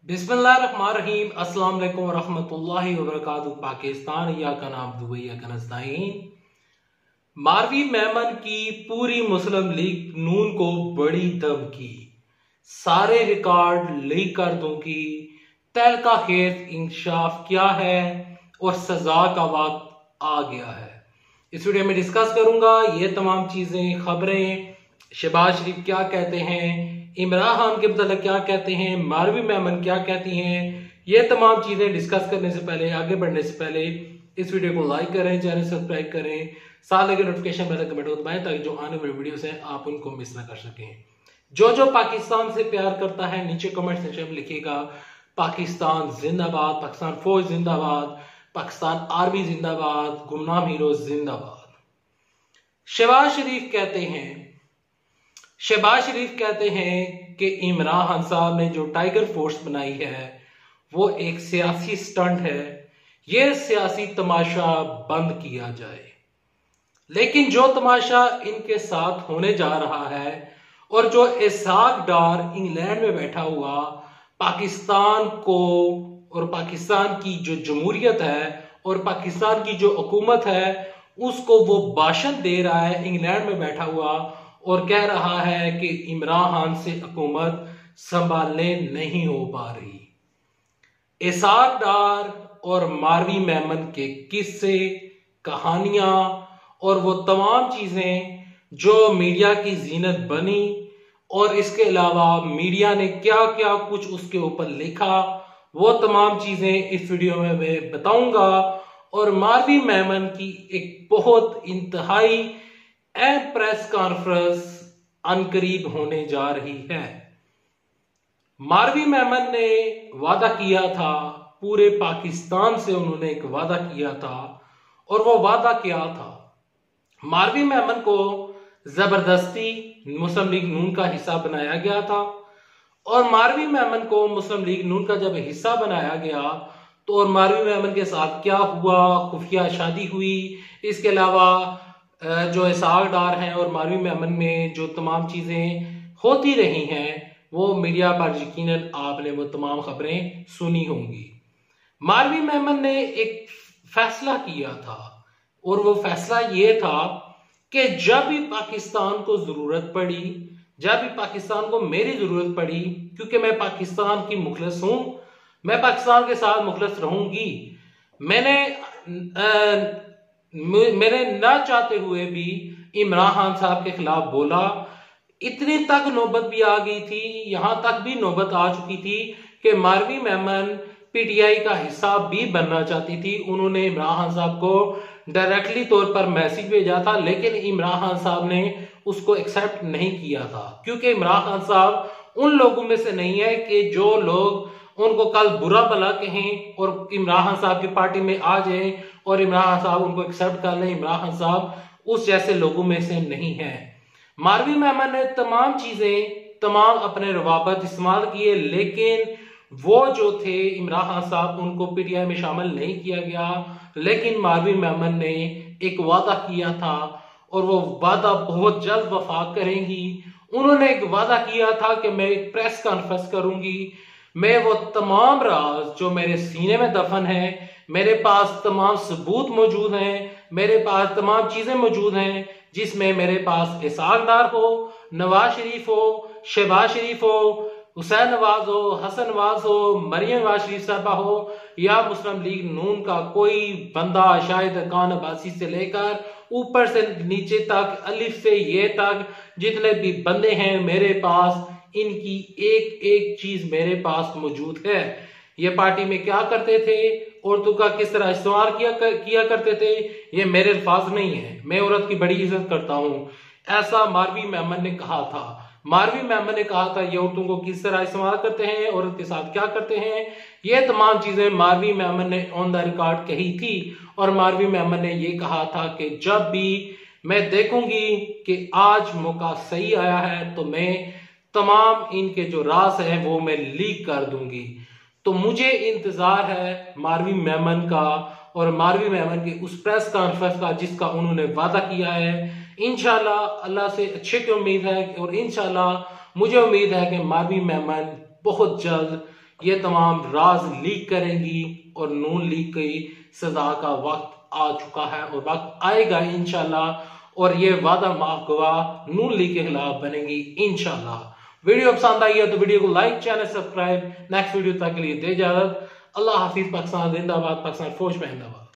बिस्मिल्लाहिर्रहमानिर्रहीम। अस्सलाम वालेकुम रहमतुल्लाहि व बरकातुहू। पाकिस्तान या का नाम दुबई या का नस्ताइन। मारवी मेमन की पूरी मुस्लिम लीग नून को बड़ी धमकी, सारे रिकॉर्ड लीक कर दूंगी, तहलका खेज इंकशाफ क्या है और सजा का वक्त आ गया है। इस वीडियो में डिस्कस करूंगा ये तमाम चीजें, खबरें, शहबाज शरीफ क्या कहते हैं, इमरान खान के मतलब क्या कहते हैं, मारवी मेमन क्या कहती हैं। ये तमाम चीजें डिस्कस करने से पहले, आगे बढ़ने से पहले इस वीडियो को लाइक करें, चैनल सब्सक्राइब करें, साथ लगे नोटिफिकेशन बेल कमेंट को दबाएं ताकि जो आने वाली वीडियोस हैं आप उनको मिस ना कर सकें। जो पाकिस्तान से प्यार करता है नीचे कमेंट सेक्शन में लिखिएगा पाकिस्तान जिंदाबाद, पाकिस्तान फौज जिंदाबाद, पाकिस्तान आर्मी जिंदाबाद, गुमनाम हीरो जिंदाबाद। शहबाज शरीफ कहते हैं कि इमरान खान साहब ने जो टाइगर फोर्स बनाई है वो एक सियासी स्टंट है, ये सियासी तमाशा बंद किया जाए। लेकिन जो तमाशा इनके साथ होने जा रहा है और जो इसहाक डार इंग्लैंड में बैठा हुआ पाकिस्तान को और पाकिस्तान की जो जमहूरियत है और पाकिस्तान की जो हुकूमत है उसको वो भाषण दे रहा है इंग्लैंड में बैठा हुआ और कह रहा है कि इमरान खान से हुकूमत संभालने नहीं हो पा रही। इसहाक डार और मारवी मेमन के किस्से, कहानियां और वो तमाम चीजें जो मीडिया की जीनत बनी और इसके अलावा मीडिया ने क्या क्या कुछ उसके ऊपर लिखा, वो तमाम चीजें इस वीडियो में मैं बताऊंगा। और मारवी मेमन की एक बहुत इंतहाई अहम प्रेस कॉन्फ्रेंस अनकरीब होने जा रही है। मारवी मेमन ने वादा किया था, पूरे पाकिस्तान से उन्होंने एक वादा किया था और वो वादा क्या था? मारवी मेमन को जबरदस्ती मुस्लिम लीग नून का हिस्सा बनाया गया था और मारवी मेमन को मुस्लिम लीग नून का जब हिस्सा बनाया गया तो और मारवी मेमन के साथ क्या हुआ, खुफिया शादी हुई, इसके अलावा जो इसहाक डार हैं और मारवी मेमन में जो तमाम चीजें होती रही हैं वो मीडिया पर यकीनन आपने वो तमाम खबरें सुनी होंगी। मारवी मेमन ने एक फैसला किया था और वो फैसला ये था कि जब भी पाकिस्तान को जरूरत पड़ी, जब भी पाकिस्तान को मेरी जरूरत पड़ी, क्योंकि मैं पाकिस्तान की मुखलिस हूं, मैं पाकिस्तान के साथ मुखलिस रहूंगी। मैंने ना चाहते हुए भी इमरान खान साहब के खिलाफ बोला। इतनी तक नौबत भी आ गई थी, यहां तक भी नौबत आ चुकी थी कि मारवी मेमन पीटीआई का हिस्सा भी बनना चाहती थी। उन्होंने इमरान खान साहब को डायरेक्टली तौर पर मैसेज भेजा था, लेकिन इमरान खान साहब ने उसको एक्सेप्ट नहीं किया था, क्योंकि इमरान खान साहब उन लोगों में से नहीं है कि जो लोग उनको कल बुरा भला कहें और इमरान खान साहब की पार्टी में आ जाएं और इमरान खान साहब उनको एक्सेप्ट कर लें। इमरान खान साहब उस जैसे लोगों में से नहीं है। मारवी मेमन ने तमाम चीजें, तमाम अपने रवाबत इस्तेमाल किए, लेकिन वो जो थे इमरान खान साहब, उनको पीटीआई में शामिल नहीं किया गया। लेकिन मारवी मेमन ने एक वादा किया था और वो वादा बहुत जल्द वफा करेंगी। उन्होंने एक वादा किया था कि मैं एक प्रेस कॉन्फ्रेंस करूंगी, मैं वो तमाम राज जो मेरे सीने में दफन है, मेरे पास तमाम सबूत मौजूद हैं, मेरे पास तमाम चीजें मौजूद हैं, जिसमें मेरे पास इसहाक डार हो, नवाज शरीफ हो, शहबाज शरीफ हो, हुसैन नवाज हो, हसन नवाज हो, मरियम नवाज शरीफ साहबा हो या मुस्लिम लीग नून का कोई बंदा, शायद अरकान अब्बासी से लेकर ऊपर से नीचे तक, अलिफ से ये तक जितने भी बंदे हैं मेरे पास, इनकी एक एक चीज मेरे पास मौजूद है। ये पार्टी में क्या करते थे, औरतों का किस तरह इस्तेमाल किया करते थे, ये मेरे अल्फाज नहीं है। मैं औरत की बड़ी इज्जत करता हूं, ऐसा मारवी मेमन ने कहा था। मारवी मेमन ने कहा था ये औरतों को किस तरह इस्तेमाल करते हैं, औरत के साथ क्या करते हैं, ये तमाम चीजें मारवी मेमन ने ऑन द रिकॉर्ड कही थी। और मारवी मेमन ने ये कहा था कि जब भी मैं देखूंगी कि आज मौका सही आया है तो मैं तमाम इनके जो राज हैं वो मैं लीक कर दूंगी। तो मुझे इंतजार है मारवी मेमन का और मारवी मेमन की उस प्रेस कॉन्फ्रेंस का जिसका उन्होंने वादा किया है। इंशाल्लाह अल्लाह से अच्छे की उम्मीद है और इंशाल्लाह मुझे उम्मीद है कि मारवी मेमन बहुत जल्द ये तमाम राज लीक करेंगी और नून लीग की सजा का वक्त आ चुका है और वक्त आएगा इंशाल्लाह, और ये वादा माफ गवाह नून लीग के खिलाफ बनेगी इंशाल्लाह। वीडियो पसंद आई है तो वीडियो को like, channel subscribe. Next video तक के लिए दे इजाजत। अल्लाह हाफिज। पाकिस्तान जिंदाबाद, पाकिस्तान फौज में जिंदाबाद।